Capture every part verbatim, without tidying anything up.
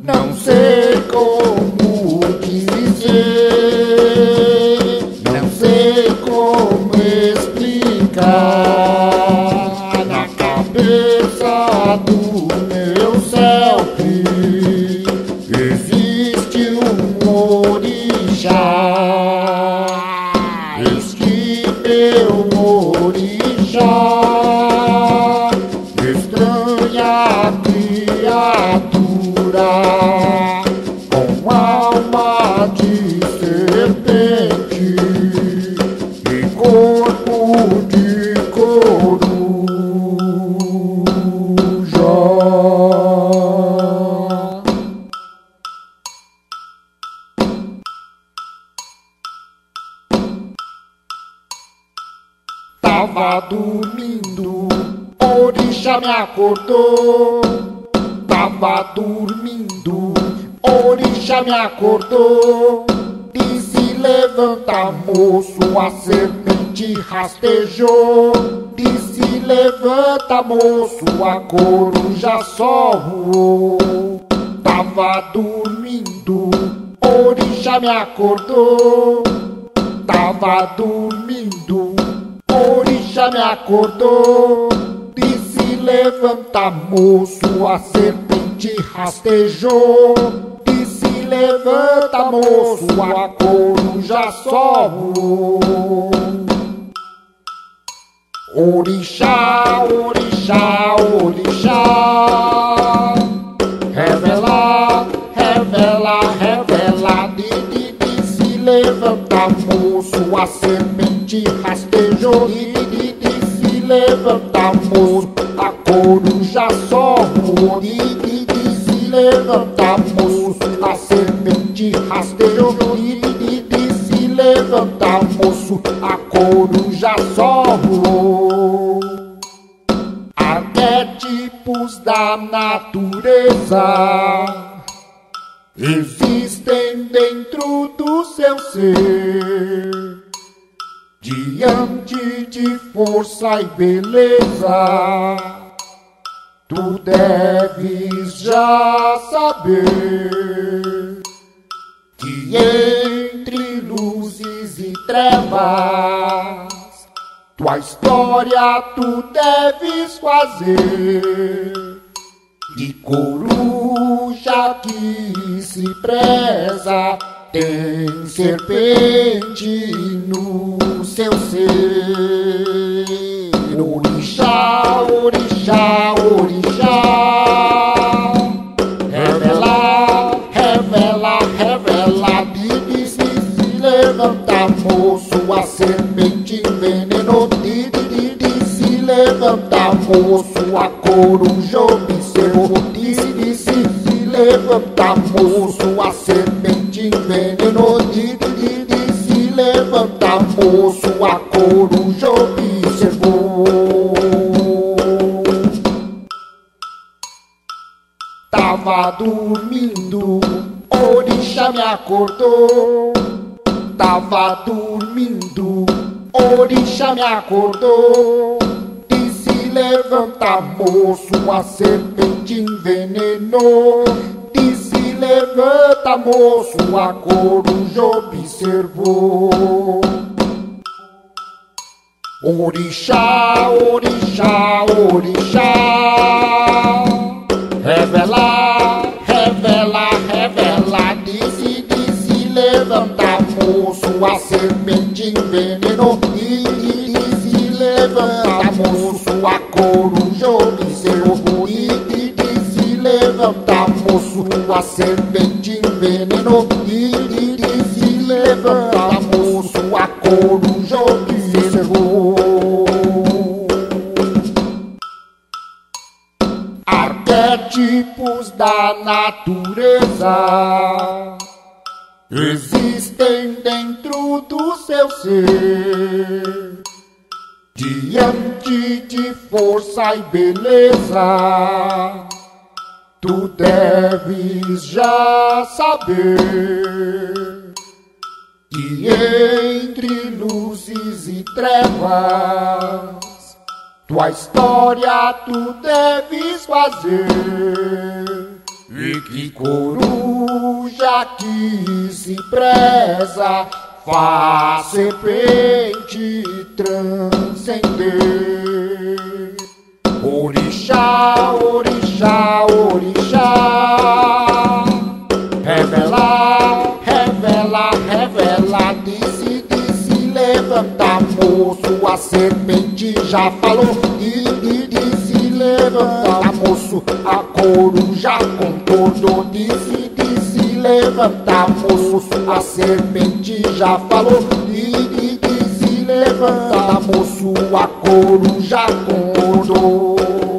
Não sei como dizer, não sei como explicar. Na cabeça do meu selfie existe um orixá. Este meu orixá, estranha criatura, com alma de serpente e corpo de coruja. Tava dormindo, orixá me acordou. Tava dormindo, orixá me acordou. Disse: levanta, moço, a serpente rastejou. Disse: levanta, moço, a coruja só voou. Tava dormindo, orixá me acordou. Tava dormindo, orixá me acordou. Disse: levanta, moço, a serpente rastejou. Disse: levanta, moço, a coruja só voou. Orixá, orixá, orixá, revela, revela, revela. Disse: levanta, moço, a serpente rastejou. Disse: levanta, moço, a coruja só voou. Disse: levanta, moço, a serpente rastejou. Disse: levanta, moço, a coruja só voou. Arquétipos da natureza existem dentro do seu ser, diante de força e beleza. Tu deves já saber que entre luzes e trevas tua história tu deves fazer. De coruja que se preza, tem serpente no seu ser. Orixá, orixá, orixá, revela, revela, revela. Disse: levanta, moço, a serpente envenenou. Disse: levanta, moço, a coruja observou. Disse: levanta, moço, a serpente envenenou. Disse: levanta, moço, a coruja observou. Tava dormindo, orixá me acordou. Tava dormindo, orixá me acordou. Disse: levanta, moço, a serpente envenenou. Disse: levanta, moço, a coruja observou. Orixá, orixá, orixá, revela, revela, revela. Disse: disse: levanta, moço, a serpente envenenou. Disse: levanta, moço, a coruja observou. Disse: levanta, moço, a serpente envenenou. Disse: levanta, moço, a coruja observou. Arquétipos da natureza existem dentro do seu ser, diante de força e beleza. Tu deves já saber que entre luzes e trevas tua história tu deves fazer. E que coruja que se preza faz serpente transcender. Orixá, orixá, orixá, revela, revela, revela, disse, disse, levanta, moço, a serpente já falou, e, e disse, levanta, moço, a coruja concordou, disse, disse, levanta, moço, a serpente já falou, e, e disse, levanta, moço, a coruja concordou.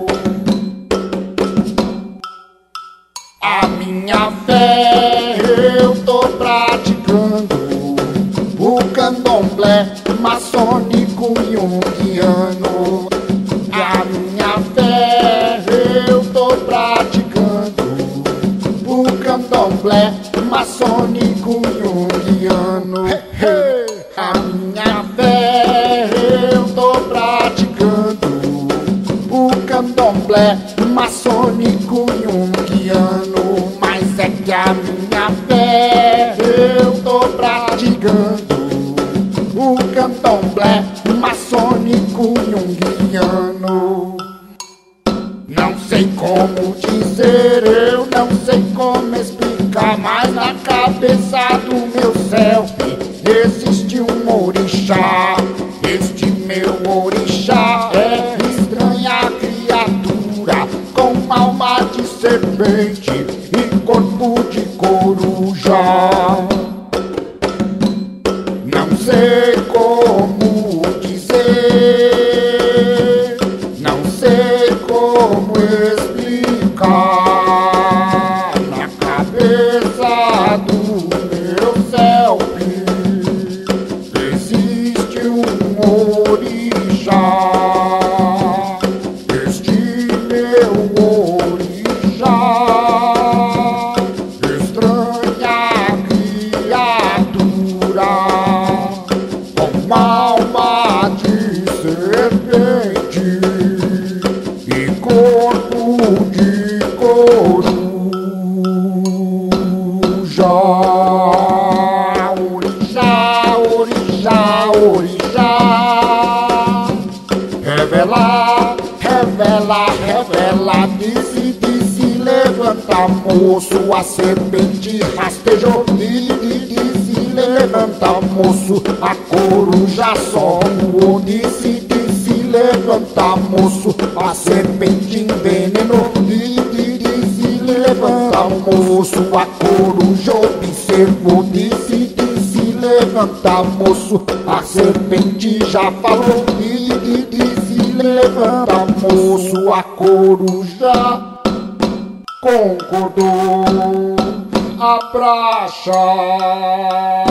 A minha fé eu tô praticando o candomblé maçônico junguiano. A minha fé eu tô praticando o candomblé maçônico junguiano. A minha fé eu tô praticando o candomblé maçônico junguiano. Mas é que a minha fé eu tô praticando o candomblé maçônico junguiano. Não sei como dizer, eu não sei como explicar, mas na cabeça do meu selfie existe um orixá. Este meu orixá é estranha criatura, com alma de serpente e corpo de coruja. Não sei como dizer, não sei como explicar. Na cabeça do meu selfie existe um orixá. Este meu orixá, estranha criatura, com alma de serpente e corpo de coruja. Orixá, orixá, orixá, revela, revela, revela, disse, disse, levanta, moço, a serpente rastejou, e, e disse, levanta, moço, a coruja só voou, disse, disse, levanta, moço, a serpente envenenou, e, e disse, levanta, moço, a coruja observou, disse, disse, levanta, moço, a serpente já falou, e, e disse, levanta, moço, a coruja concordou. A praxa